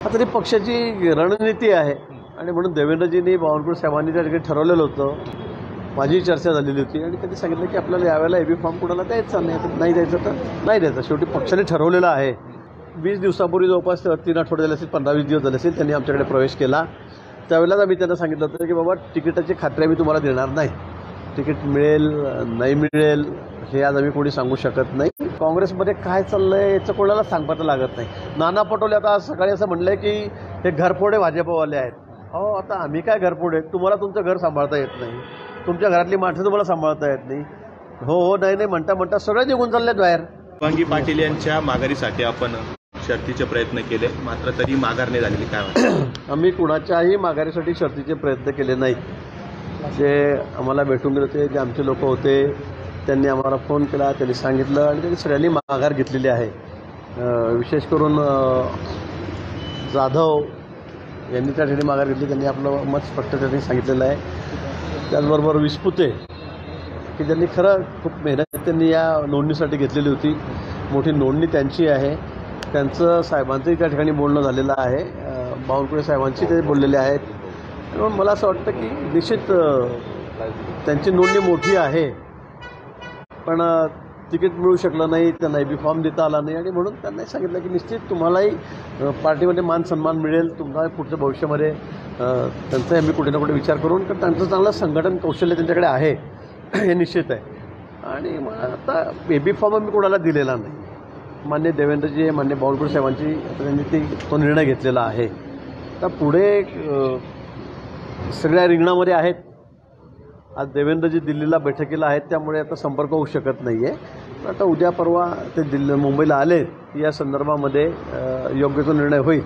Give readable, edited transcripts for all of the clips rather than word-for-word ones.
आता ती पक्षाची रणनीती आहे आणि म्हणून देवेंद्रजींनी बावनकुळे साहेबांनी त्या ठिकाणी ठरवलेलं होतं. माझी चर्चा झालेली होती आणि त्यांनी सांगितलं की आपल्याला यावेळेला एबी फॉर्म कोणाला द्यायचा नाही द्यायचं तर नाही द्यायचं. शेवटी पक्षाने ठरवलेलं आहे. 20 दिवसापूर्वी जवळपास 3 आठवडे झाले असेल, 15-20 दिवस झाले असेल त्यांनी आमच्याकडे प्रवेश केला. त्यावेळेलाच आम्ही त्यांना सांगितलं होतं की बाबा तिकिटाची खात्री आम्ही तुम्हाला देणार नाही. तिकीट मिळेल नाही मिळेल हे आज आम्ही कोणी सांगू शकत नाही. काँग्रेसमध्ये काय चाललंय याचं कोणाला सांगता लागत नाही. नाना पटोले आता आज सकाळी असं म्हणलंय की हे घरफोडे भाजपवाले आहेत. अहो आता आम्ही काय घरफोडे? तुम्हाला तुमचं घर सांभाळता येत नाही, तुमच्या घरातली माणसं तुम्हाला सांभाळता येत नाही. हो नाही म्हणता सगळे निघून चाललेत बाहेर. शुभांगी पाटील यांच्या माघारीसाठी आपण शर्तीचे प्रयत्न केले, मात्र तरी माघार नाही झालेली. काय वाटतं? आम्ही कुणाच्याही माघारीसाठी शर्तीचे प्रयत्न केले नाहीत. जे आम्हाला भेटून गेले होते, जे आमचे लोक होते, त्यांनी आम्हाला फोन केला, त्यांनी सांगितलं आणि त्यांनी सगळ्यांनी माघार घेतलेली आहे. विशेष करून जाधव यांनी त्या ठिकाणी माघार घेतली. त्यांनी आपलं मत स्पष्ट त्यांनी सांगितलेलं आहे. त्याचबरोबर विस्पुते की ज्यांनी खरं खूप मेहनत त्यांनी या नोंदणीसाठी घेतलेली होती. मोठी नोंदणी त्यांची आहे. त्यांचं साहेबांचंही त्या ठिकाणी बोलणं झालेलं आहे. बावनकुळे साहेबांची ते बोललेले आहेत. म्हणून मला असं वाटतं की निश्चित त्यांची नोंदणी मोठी आहे, पण तिकीट मिळू शकलं नाही, त्यांना एबी फॉर्म देता आला नाही आणि म्हणून त्यांनी सांगितलं की निश्चित तुम्हालाही पार्टीमध्ये मान सन्मान मिळेल. तुम्हाला पुढच्या भविष्यामध्ये त्यांचाही आम्ही कुठे ना कुठे विचार करून, कारण त्यांचं चांगलं संघटन कौशल्य त्यांच्याकडे आहे हे निश्चित आहे. आणि आता एबी फॉर्म आम्ही कोणाला दिलेला नाही. मान्य देवेंद्रजी, मान्य बावनकुळे साहेबांची त्यांनी तो निर्णय घेतलेला आहे. आता पुढे सगळ्या रिंगणामध्ये आहेत. आज देवेंद्रजी दिल्लीला बैठकीला आहेत, त्यामुळे आता संपर्क होऊ शकत नाही आहे. आता उद्या परवा ते मुंबईला आले या संदर्भामध्ये योग्य तो निर्णय होईल.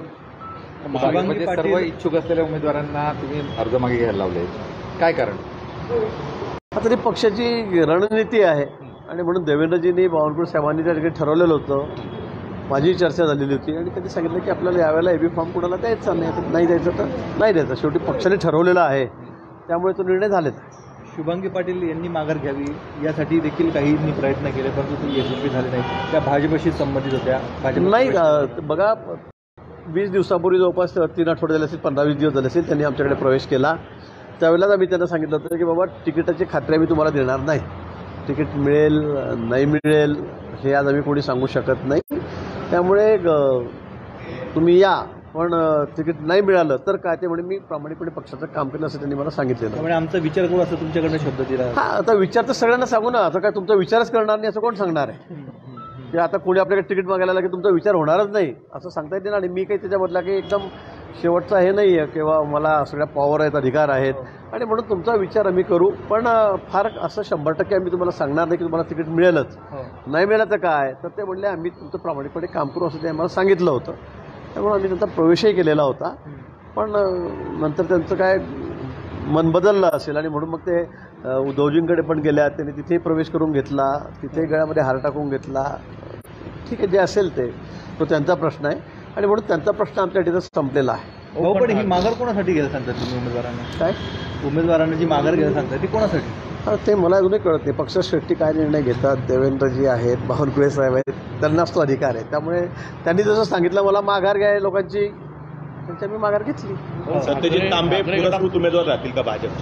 सर्व इच्छुक असलेल्या उमेदवारांना तुम्ही अर्ज मागे घ्यायला लावले, काय कारण? आता ती पक्षाची रणनीती आहे आणि म्हणून देवेंद्रजींनी बावनकुळे साहेबांनी त्या ठिकाणी ठरवलेलं होतं. माझी चर्चा झालेली होती आणि त्यांनी सांगितलं की आपल्याला यावेळेला एबी फॉर्म कोणाला द्यायचा नाही द्यायचं तर नाही द्यायचं. शेवटी पक्षाने ठरवलेलं आहे, त्यामुळे तो निर्णय झालेला आहे. शुभांगी पाटील यांनी माघार घ्यावी यासाठी देखील काहींनी प्रयत्न केले, परंतु ते यशस्वी झाले नाही. त्या भाजपशी संबंधित होत्या. नाही बघा, 20 दिवसापूर्वी जवळपास 3 आठवडे झाले असेल, 15-20 दिवस झाले असेल त्यांनी आमच्याकडे प्रवेश केला. त्यावेळेलाच आम्ही त्यांना सांगितलं होतं की बाबा तिकिटाची खात्री आम्ही तुम्हाला देणार नाही. तिकीट मिळेल नाही मिळेल हे आज आम्ही कोणी सांगू शकत नाही. त्यामुळे तुम्ही या, पण तिकीट नाही मिळालं तर काय ते म्हणे मी प्रामाणिकपणे पक्षाचं काम केलं असं त्यांनी मला सांगितलेलं. त्यामुळे आमचा विचार करू असं तुमच्याकडनं शब्द दिला. हां, आता विचार तर सगळ्यांना सांगू ना. आता काय तुमचा विचारच करणार नाही असं कोण सांगणार आहे? की आता कोणी आपल्याकडे तिकीट मागायला लागेल की तुमचा विचार होणारच नाही असं सांगता येते ना. आणि मी काही त्याच्याबद्दला की एकदम शेवटचा हे नाही आहे किंवा मला सगळ्या पॉवर आहेत, अधिकार आहेत आणि म्हणून तुमचा विचार आम्ही करू. पण फार असं 100% आम्ही तुम्हाला सांगणार नाही की तुम्हाला तिकीट मिळेलच. नाही मिळालं तर काय? तर ते म्हणले आम्ही तुमचं प्रामाणिकपणे काम करू असं ते आम्हाला सांगितलं होतं. त्यामुळे आम्ही त्यांचा प्रवेशही केलेला होता. पण नंतर त्यांचं काय मन बदललं असेल आणि म्हणून मग ते उद्धवजींकडे पण गेल्या. त्यांनी तिथेही प्रवेश करून घेतला, तिथेही गळ्यामध्ये हार टाकून घेतला. ठीक आहे, जे असेल तो त्यांचा प्रश्न आहे आणि म्हणून त्यांचा प्रश्न आमच्या तिथं संपलेला आहे. हो, पण ही माघार कोणासाठी घ्यायला सांगतात तुम्ही उमेदवारांना? काय उमेदवारांना जी माघार घ्यायला सांगतात ती कोणासाठी? ते मला अजूनही कळत नाही. पक्षश्रेष्ठी काय निर्णय घेतात, देवेंद्रजी आहेत, बावनकुळे साहेब आहेत, त्यांनाच तो अधिकार आहे. त्यामुळे त्यांनी जसं सांगितलं मला माघार घ्याय लोकांची, त्यांची मी माघार घेतली. सत्यजित तांबे पुरस्कृत उमेदवार राहतील का भाजप?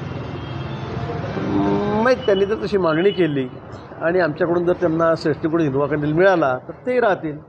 नाही, त्यांनी जर तशी मागणी केली आणि आमच्याकडून जर त्यांना श्रेष्ठीकडून हिरवा कंदील मिळाला तर ते राहतील.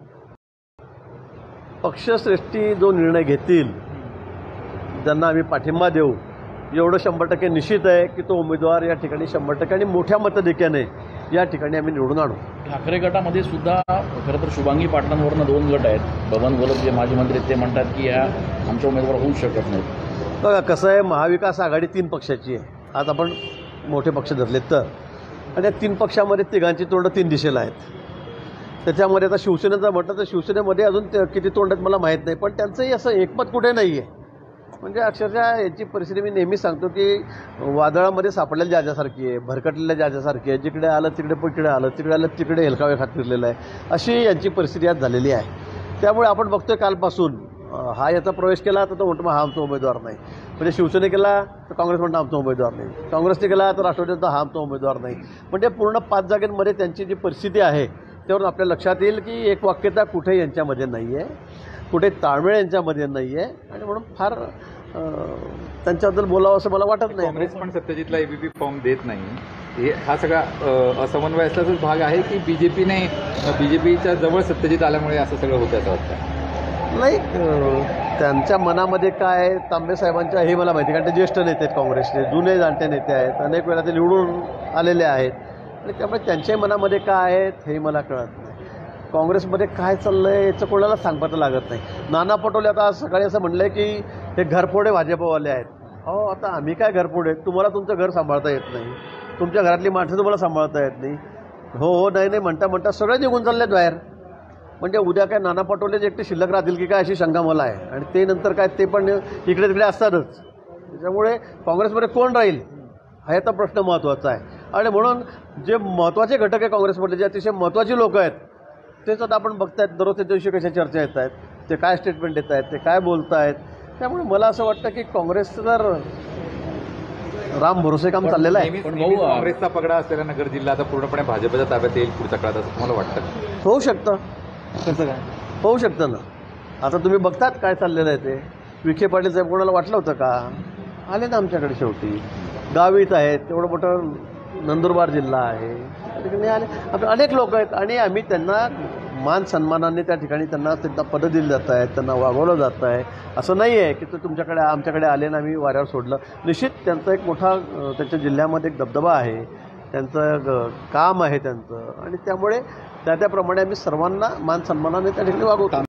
पक्षश्रेष्ठी जो निर्णय घेतील ज्यांना आम्ही पाठिंबा देऊ, एवढं 100% निश्चित आहे की तो उमेदवार या ठिकाणी 100% आणि मोठ्या मताधिक्याने या ठिकाणी आम्ही निवडून आणू. ठाकरे गटामध्ये सुद्धा खरं तर शुभांगी पाटलांवरनं 2 गट आहेत. बबन गोलब जे माजी मंत्री ते म्हणतात की या आमच्या उमेदवार होऊ शकत नाहीत. बघा कसं आहे, महाविकास आघाडी 3 पक्षाची आहे. आज आपण मोठे पक्ष धरले तर, आणि या 3 पक्षामध्ये तिघांची तोंड 3 दिशेला आहेत. त्याच्यामध्ये आता शिवसेनेचं म्हटलं तर शिवसेनेमध्ये अजून किती तोंड आहेत मला माहीत नाही, पण त्यांचंही असं एकमत कुठे नाही आहे. म्हणजे अक्षरशः याची परिस्थिती मी नेहमी सांगतो की वादळामध्ये सापडलेल्या जाजासारखी आहे, भरकटलेल्या जाजासारखी आहे. जिकडे आलं तिकडे तिकडे आलं, तिकडे आलं तिकडे हेलकावे खात फिरलेलं आहे. अशी यांची परिस्थिती आज झालेली आहे. त्यामुळे आपण बघतोय कालपासून हा याचा प्रवेश केला तर तो म्हणतो हा आमचा उमेदवार नाही. म्हणजे शिवसेने केला तर काँग्रेस म्हणतो आमचा उमेदवार नाही, काँग्रेसने केला तर राष्ट्रवादीचा हा आमचा उमेदवार नाही. म्हणजे पूर्ण 5 जागांमध्ये त्यांची जी परिस्थिती आहे त्यावरून आपल्या लक्षात येईल की एक वाक्यता कुठेही यांच्यामध्ये नाही आहे. कुठे ताळमेळ यांच्यामध्ये नाही आहे आणि म्हणून फार त्यांच्याबद्दल बोलावं असं मला वाटत नाही. काँग्रेस पण सत्यजितला एबीपी फॉर्म देत नाही, हा सगळा असमन्वय असल्याचाच भाग आहे की बीजेपीच्या जवळ सत्यजित आल्यामुळे असं सगळं होतं असं वाटतं? नाही, त्यांच्या मनामध्ये काय आहे, तांबे साहेबांच्या हे मला माहिती, कारण ते ज्येष्ठ नेते आहेत काँग्रेसचे, जुने जाणते नेते आहेत, अनेक वेळा ते निवडून आलेले आहेत आणि त्यामुळे त्यांच्याही मनामध्ये काय आहेत हे मला कळत नाही. काँग्रेसमध्ये काय चाललं आहे याचं कोणाला सांगता लागत नाही. नाना पटोले आता आज सकाळी असं म्हणलं आहे की हे घरफोडे भाजपवाले आहेत. अहो, आता आम्ही काय घरफोडे, तुम्हाला तुमचं घर सांभाळता येत नाही, तुमच्या घरातली माणसं तुम्हाला सांभाळता येत नाही. हो नाही नाही म्हणता म्हणता सगळे निघून चाललेत बाहेर. म्हणजे उद्या काय नाना पटोलेच एकटे शिल्लक राहतील की काय अशी शंका मला आहे. आणि ते नंतर काय ते पण इकडे तिकडे असतातच. त्याच्यामुळे काँग्रेसमध्ये कोण राहील हा याचा प्रश्न महत्त्वाचा आहे. आणि म्हणून जे महत्त्वाचे घटक आहे काँग्रेसमधले, जे अतिशय महत्त्वाची लोक आहेत तेच आता आपण बघतायत दररोजच्या दिवशी कशा चर्चा येत आहेत, ते काय स्टेटमेंट देत आहेत, ते काय बोलत आहेत. त्यामुळे मला असं वाटतं की काँग्रेसचं जर राम भरोसे काम चाललेलं आहे. नेहमीच काँग्रेसचा पगडा असलेला नगर जिल्हा आता पूर्णपणे भाजपच्या ताब्यात येईल पुढच्या काळात असं तुम्हाला वाटतं? होऊ शकतं, कसं काय होऊ शकतं ना. आता तुम्ही बघतात काय चाललेलं आहे ते. विखे पाटील साहेब कोणाला वाटलं होतं का, आले ना आमच्याकडे शेवटी. गावीत आहेत, तेवढं मोठं नंदुरबार जिल्हा आहे, त्या ठिकाणी आले. आपले अनेक लोक आहेत आणि आम्ही त्यांना मान सन्मानाने त्या ठिकाणी त्यांना पदं दिली जात आहेत, त्यांना वागवलं जात आहे. असं नाही आहे की ते तुमच्याकडे आमच्याकडे आले ना आम्ही वाऱ्यावर सोडलं. निश्चित त्यांचा एक मोठा त्यांच्या जिल्ह्यामध्ये एक दबदबा आहे, त्यांचं काम आहे त्यांचं, आणि त्यामुळे त्याप्रमाणे आम्ही सर्वांना मान सन्मानाने त्या ठिकाणी वागवतो.